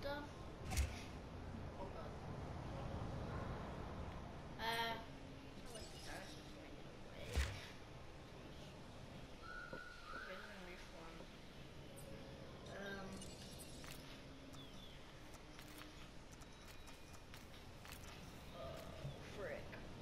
stuff. Oh god. I like the dinosaurs going in a way. Okay, it's gonna reform. Frick.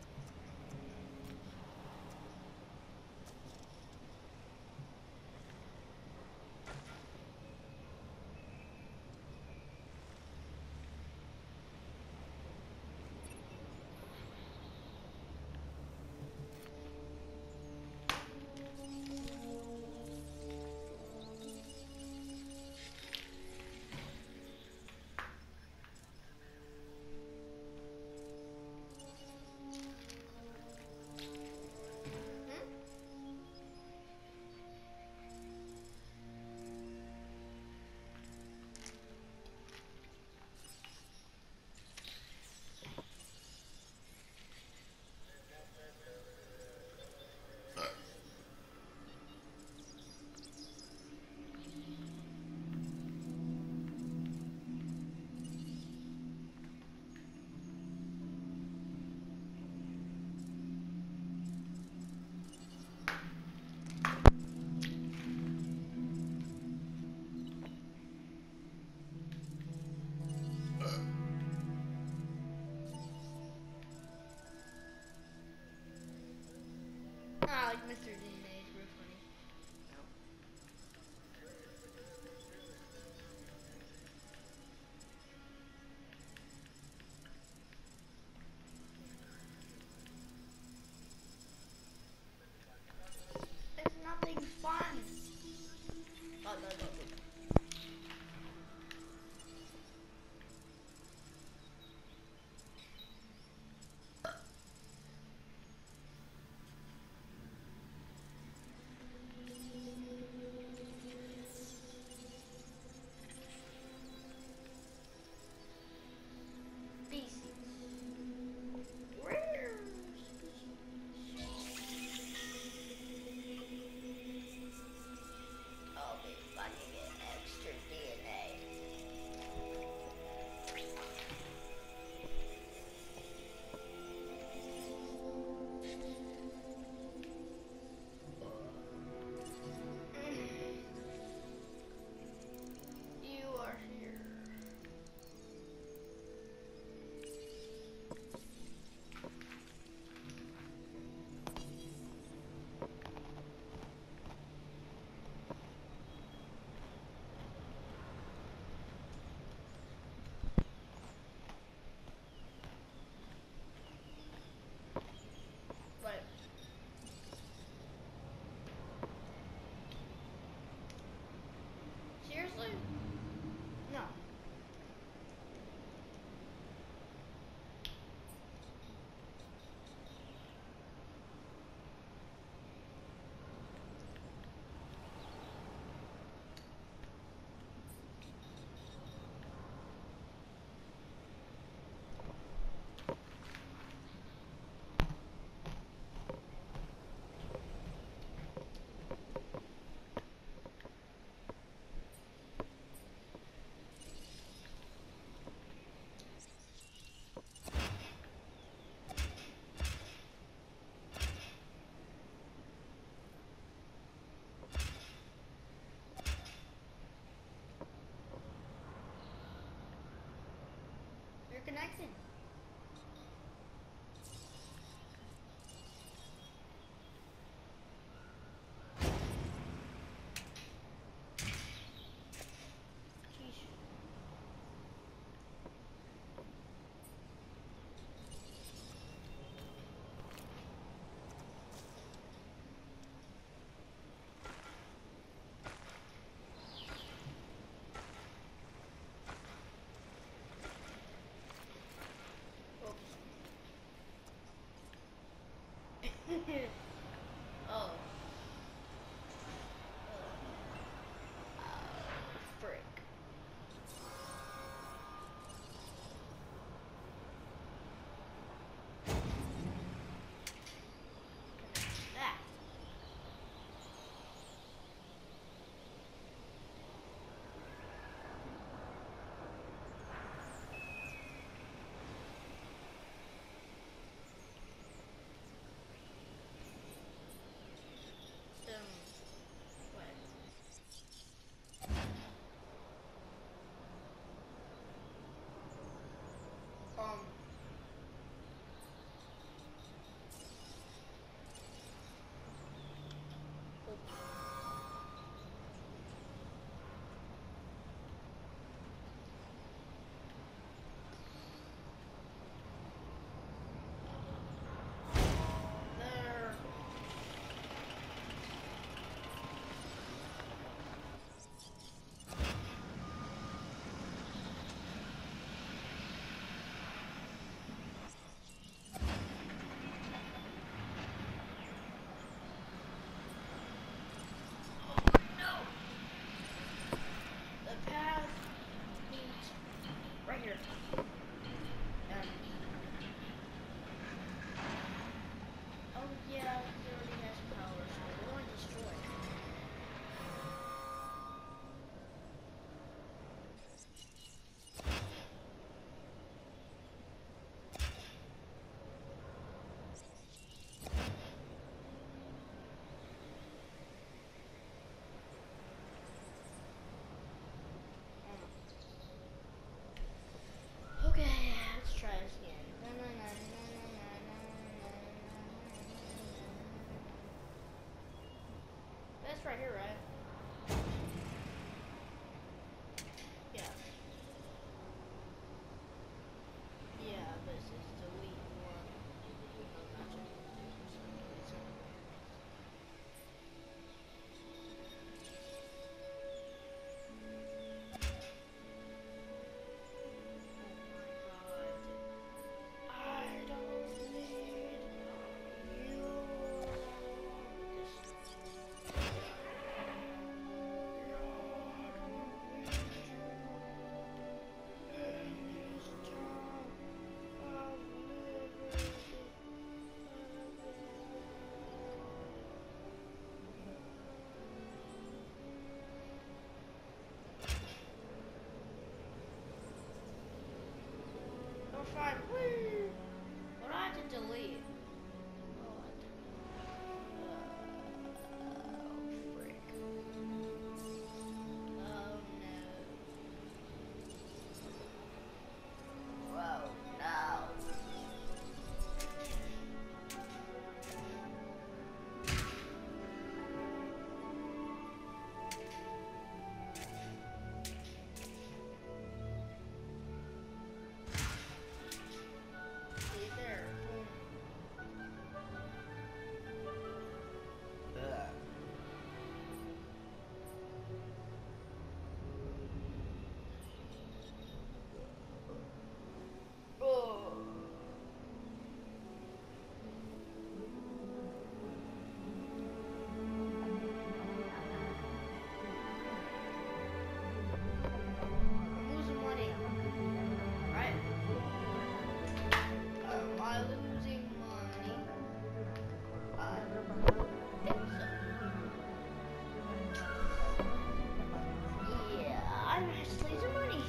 Ah, like Mr. DNA is real funny. No. There's nothing fun. Oh, no, no, no. Species. Rare species. Oh, baby, I can get extra DNA. You are here. But seriously? No. You're connected. Sheesh. Oops. Oh. Frick. That. That's right here, right? Yeah. Yeah, this is delete one. Oh, gotcha. So delete some. Oh, fine. Woo! What do I have to delete? Oh, frick. Oh, no. Whoa, no. See there. Oh. I'm losing money. Right? Am I losing money? I think so. Yeah, I'm just losing money.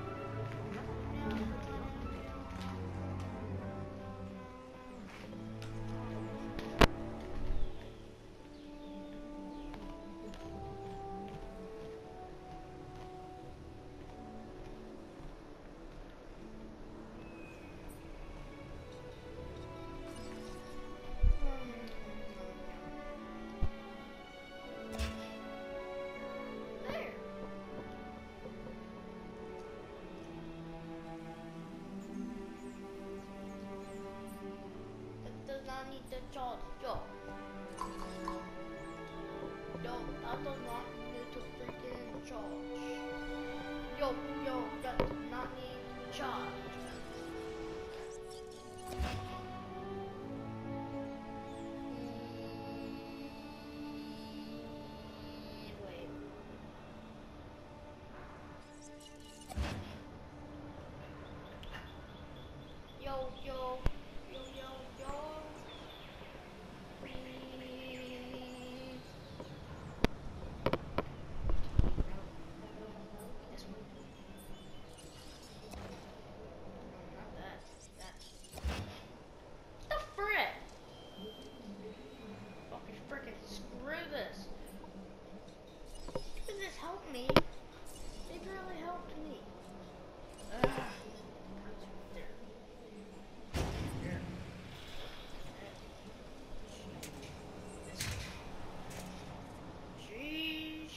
There. That does not need the charge. Yo. Yo, that does not need to freaking charge. Yo, that does not need charge. Wait. Yo. This one. No, not that. That. What the frick? Fucking frickin' screw this. Did this help me? It really helped me. Ugh. There. Here. Sheesh.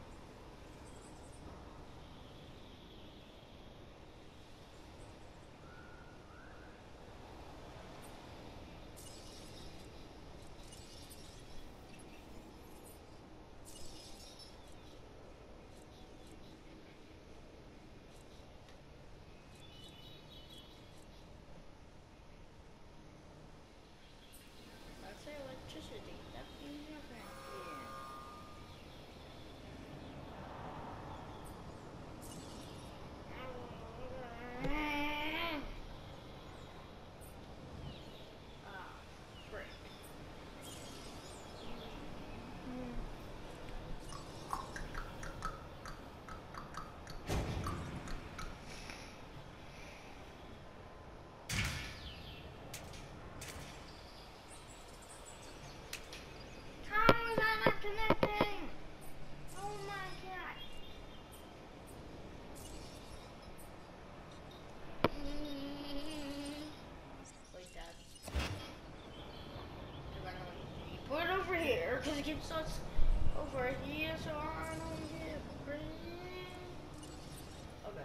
Let's say electricity. That means nothing. Yeah. Ah, frick. How is that not connecting? Oh my god. Wait, Dad. Because I know you put it over here, because it keeps us over over here so I don't get free. Okay.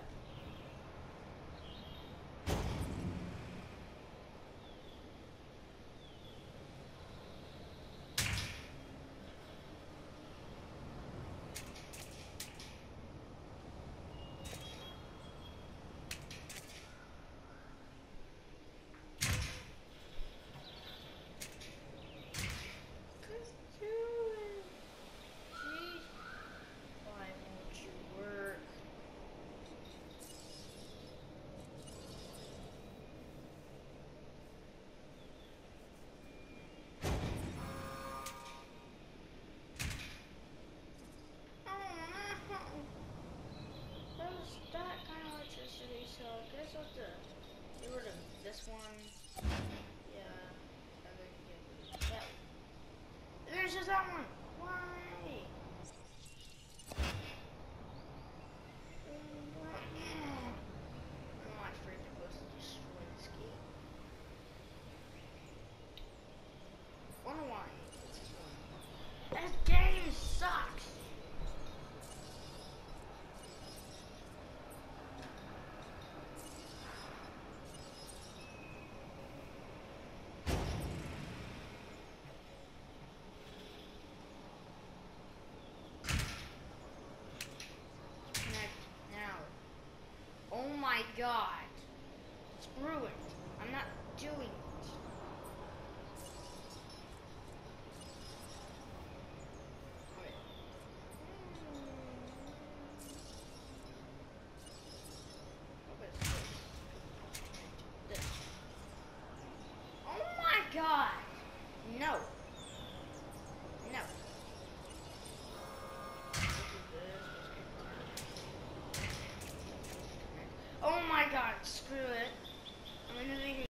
So I guess I'll have to get rid of this one. Yeah. And then get rid of that one. There's just that one. Why? My friends are supposed to destroy this game. Wonder why? It's just one. This game sucks. Oh my god. Screw it. I'm not doing it.